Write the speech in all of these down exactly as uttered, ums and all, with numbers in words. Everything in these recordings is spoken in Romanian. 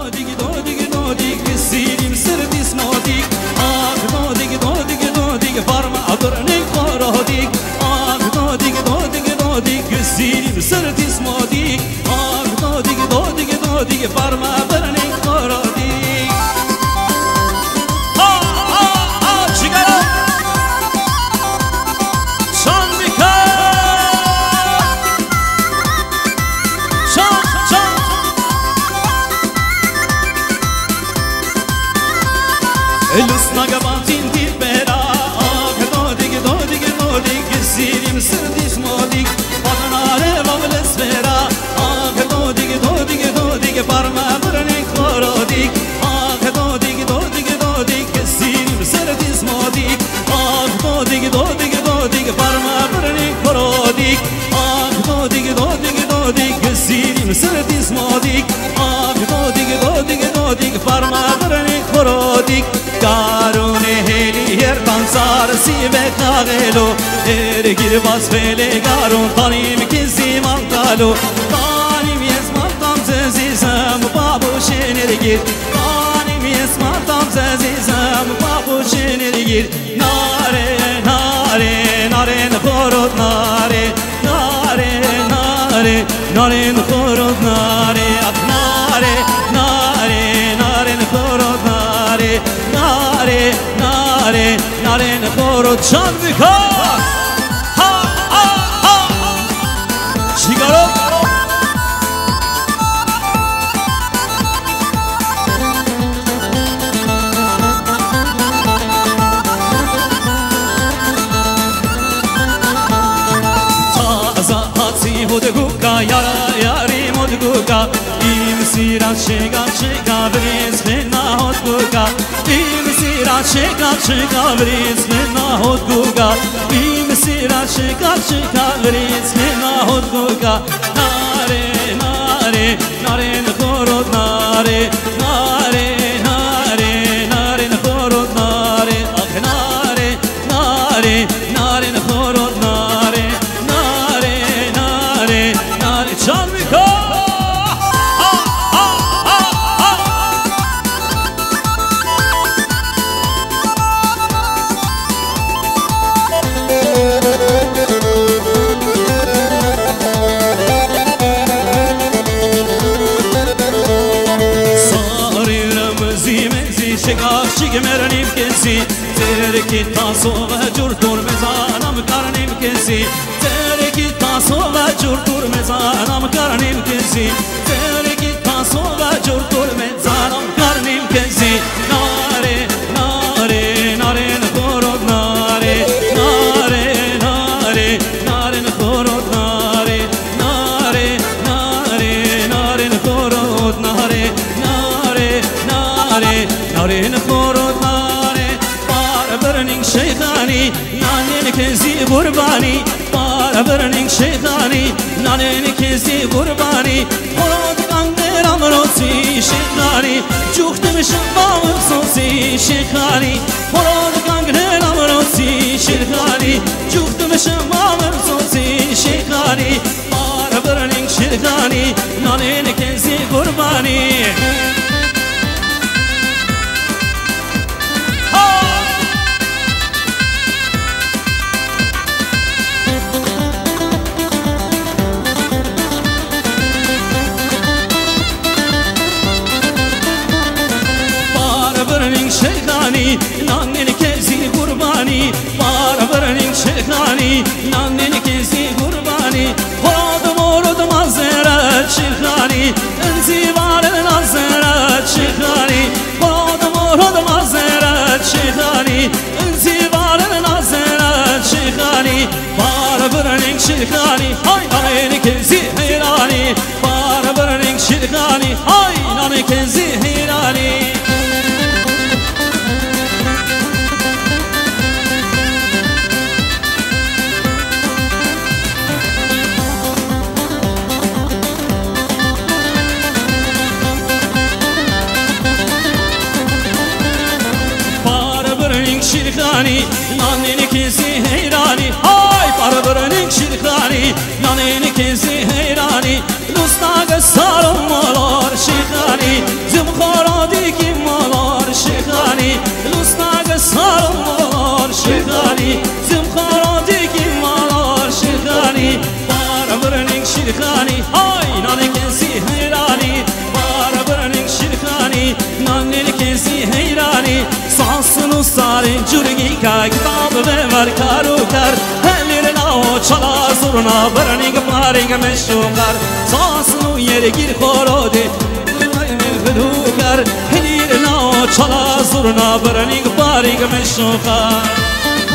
دوديك دوديك دوديك السيري مسردي سنوديك آه دوديك دوديك دوديك فرما عبرني خوروديك آه دوديك دوديك دوديك السيري مسردي سنوديك آه دوديك دوديك دوديك فرما عبرني خوروديك آه آه آه شكرا شان بكا شان شان الاسنا قبانتين دي بلا آه دوديك دوديك دوديك السيري مسردي سنوديك فضناري بابل اسفرا آه دوديك دوديك دوديك فرما برني خوروديك آه دوديك دوديك دوديك السيري مسردي سنوديك آه دوديك دوديك دوديك فرما برني خوروديك آه دوديك دوديك دوديك السيري مسردي سنوديك آه دوديك دوديك دوديك فرما برني خوروديك کارونه هلی هر تانسار سیب کاغلو ارگیر باز فله کارون تانیم کسی مانتالو تانیم یز مانتام زیزم بابو شنرگیر تانیم یز مانتام زیزم بابو شنرگیر ناره ناره ناره نخورد ناره ناره ناره ناره نخورد ناره ناره ناره ناره نخورد ناره ناره ناره ناره نخورد شان بکن ها ها ها چیکارو تازه هاتی مدگوکا یارا یاری مدگوکا این سیران شگا شگا بریز خینا هدگوکا این سیران شگا شگا بریز خینا هدگوکا این سیران شگا شگا بریز خینا هدگوکا ناره ناره ناره نخورد ناره ناره ناره ناره نخورد ناره آخ ناره ناره ناره نخورد ناره ناره ناره ناره چان میکن مرنیم کسی ترکی تاسو و جور دور مزانم کرنیم کسی ترکی تاسو و جور دور مزانم کرنیم کسی ترکی تاسو و جور دور مزانم کرنیم کسی ناره ناره ناره نخورد ناره ناره ناره ناره نخورد ناره ناره ناره ناره نخورد ناره ناره ناره ناره نخورد شیخانی نانین کسی قربانی بار برنگ شیخانی نانین کسی قربانی مراد کندر امروزی شیخانی جوخت میشم با افسوسی شیخانی مراد کندر امروزی شیخانی جوخت میشم با افسوسی شیخانی بار برنگ شیخانی نانین کسی قربانی شیخانی نانین کسی قربانی بار برنگ شیخانی نانین کسی قربانی خود مورد مزرعت شیخانی انزیوار نظرت شیخانی خود مورد مزرعت شیخانی انزیوار نظرت شیخانی بار برنگ شیخانی های نانین کسی حیرانی بار برنگ شیخانی های نانین کسی حیرانی شیخانی نانین کسی حیرانی های بار برنگ شیخانی نانین کسی حیرانی دوستاگ سالم مالار شیخانی زم که کتاب ببر کارو کر هلیر لاو چلا زورنا برنگ پارنگ مشوکر ساسنو یر گیر خوراده بلو کر هلیر لاو چلا زورنا برنگ پارنگ مشوکر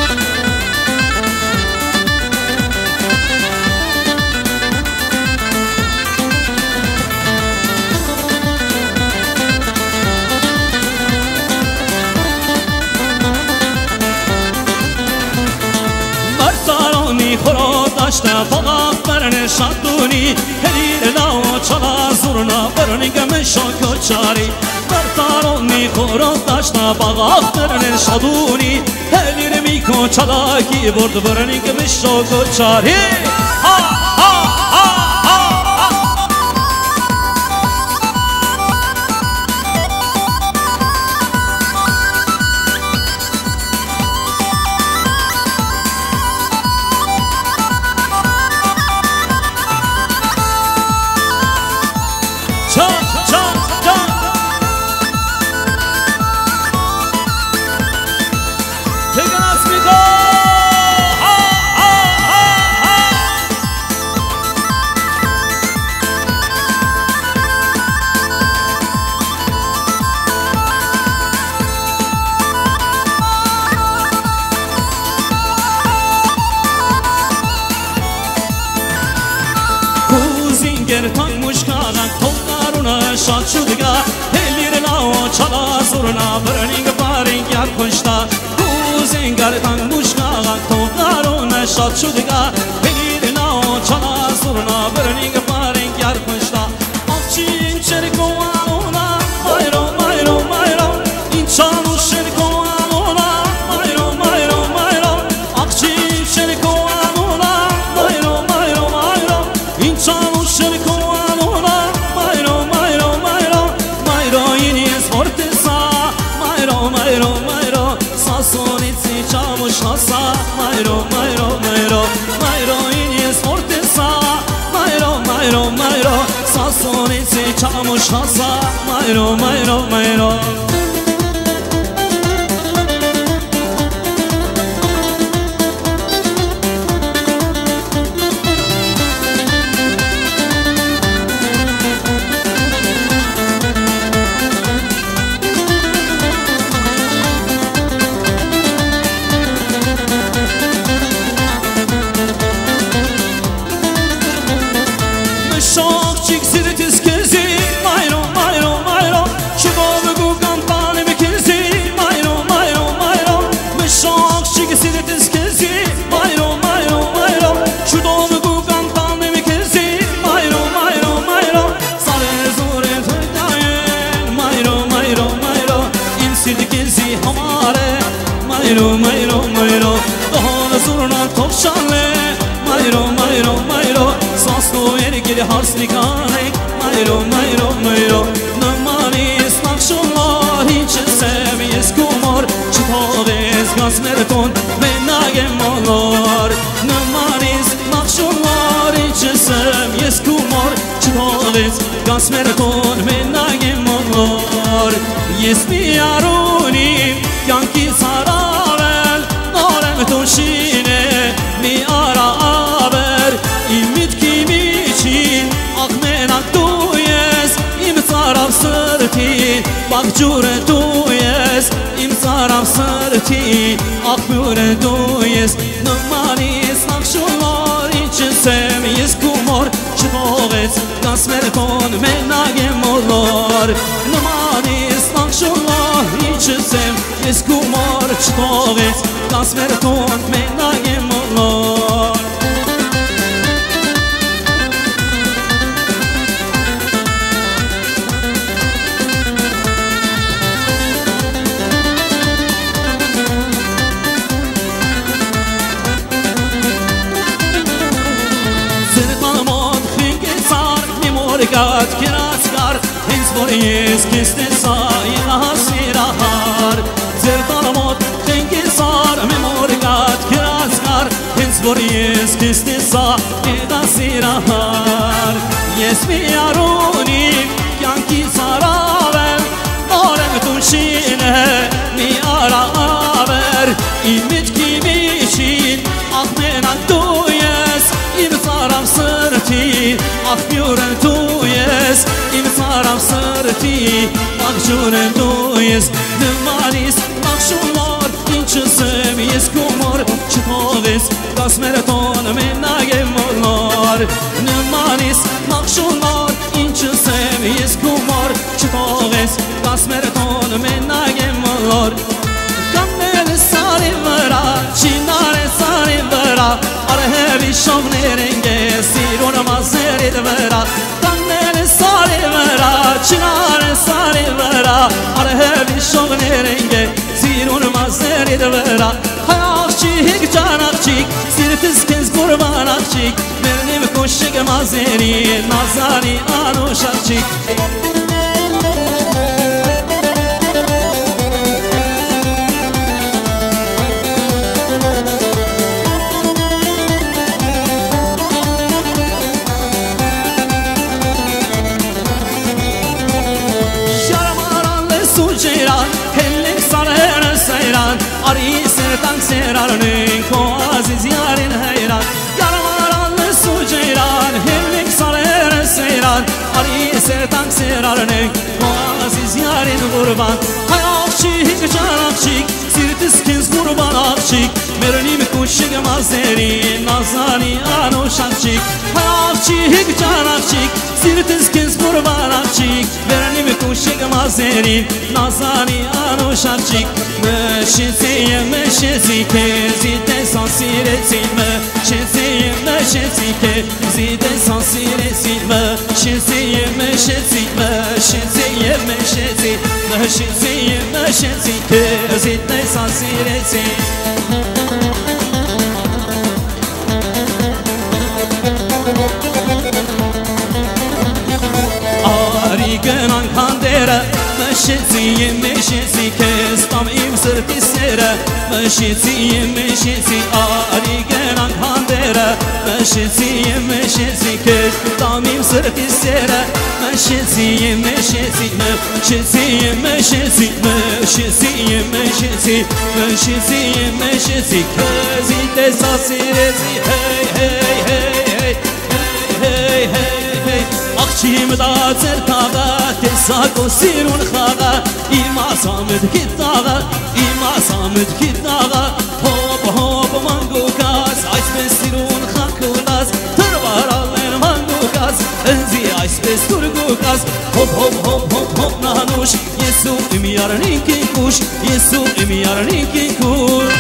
خورد داشته فقط برن شدونی هلیر لاو چلا زورنا برنگ مشاکر چاری برطارونی خورد داشته فقط برن شدونی هلیر میکو چلا کی برد برنگ مشاکر چاری ها ها ها تنگ مشکانک تو قارونه شاد شدگه هلیر لاو چلا زورنا برنگ پارنگ یاد کشتا کوزنگر تنگ مشکانک تو قارونه شاد شدگه هلیر لاو چلا زورنا برنگ پارنگ یاد کشتا آفچین چرکو آونا مایرو مایرو مایرو این چانو شرکو آونا مایرو مایرو مایرو آفچین چرکو آونا مایرو مایرو مایرو این چانو شرکو Mayro, mayro, mayro, mayro ini sporte sa Mayro, mayro, mayro, sasoni si çamuş hasa Mayro, mayro, mayro Mayro, mayro, mayro, dahana zurna topşanle Mayro, mayro, mayro, sasno ergili harslikane Mayro, mayro, mayro, namanis nakşunlar hiç seviyiz kumar Çıtavez gazmerton menagem olar Namanis nakşunlar hiç seviyiz kumar Çıtavez gazmerton menagem olar Yes mi yarunim yanki saravel Narem toşine mi ara haber İmit kim için akmenak duyes İm saraf sırti bak cure duyes İm saraf sırti akmure duyes Namanis nakşular için seviyiz kumar Çıtavez gasmerton menagem olar Namanis nakşular için seviyiz kumar Çıtavez gasmerton menagem olar Gat kiraskar hins kiste sayla sirahar Zerdalamot tengisar memorgat kiraskar hins kiste sayla sirahar Yes mi yaruni yanki saravel Narem tunşine mi ara haber جونه دویز نمانیس مخشولار این چه سمیز کمار چطاویز قسمرتان من نگه مولار نمانیس مخشولار این چه سمیز کمار چطاویز قسمرتان من نگه مولار کمل ساری برا چینار ساری برا آره بی شغل رنگه سیرون مزرید برا کمل ساری برا چینار ساری برا آره بی شغل رنگه سیرون مزرید برا hayakçik canakçik sirtiz kez kurbanakçik benim koşuk mazeri nazari anuşakçik Ari sertan serarın ko aziz yarın hayran Yaramaranlı su ceyran hemlik sarer seyran Ari sertan serarın ko aziz yarın kurban Hayakçik canakçik sirtiz kez kurban akçik Mernim kuşuk mazeri nazani anuşakçik Hayakçik canakçik sirtiz kez kurban akçik Mernim kuşuk mazeri nazani anuşakçik Meşesiye meşesi ke zide sansiresin Meşesiye meşesi ke zide sansiresin Meşesiye meşesi meşesiye meşesi Meşesiye meşesi ke zide sansiresin Ari gınan kandere Meşesiye meşesi kes tam imsırtı sere Meşesiye meşesi ari gınan kandere Meşesiye meşesi kes tam imsırtı sere Meşesiye meşesi meşesiye meşesi Meşesiye meşesi Meşesiye meşesi kes ite sasiresi Hey hey hey hey hey hey hey Akçim da zertağa tesako sirun xağa İma samid kittağa İma samid kittağa Hop hop mango kas Ays besirun xakulas Tırvarallen mango kas Enzi ays besturgu kas Hop hop hop hop hop nanuş Yesu imyar ninkin kuş Yesu imyar ninkin kuş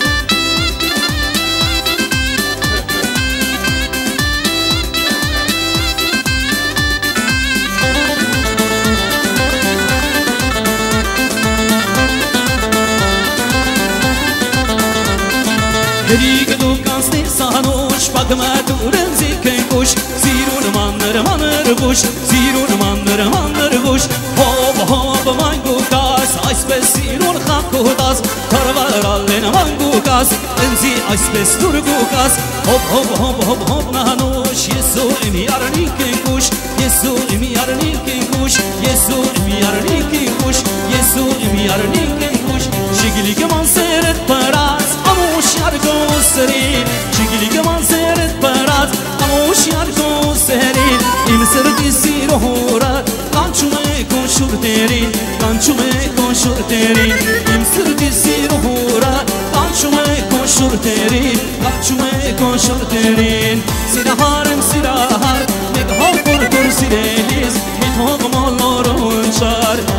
Rig dukan stil sanuş Bakma durun zikin kuş Zirun manır manır kuş Zirun manır manır kuş Hop hop mangu kas Aysbes zirun hakudas Karvar allen mangu kas Enzi aysbes durgu kas Hop hop hop hop hop nanuş Yesu imyar nikin kuş Yesu imyar nikin kuş Yesu imyar nikin kuş Yesu imyar nikin kuş Şigli keman seret paras Amuş yargo serin Şigli keman seret paras Amuş yargo serin İmsır disi rohura Kançume konşur derin Kançume konşur derin İmsır disi rohura Kançume konşur derin Kançume konşur derin Siraharım sirahar Meghal korkur sireliz Mithog mallarun çar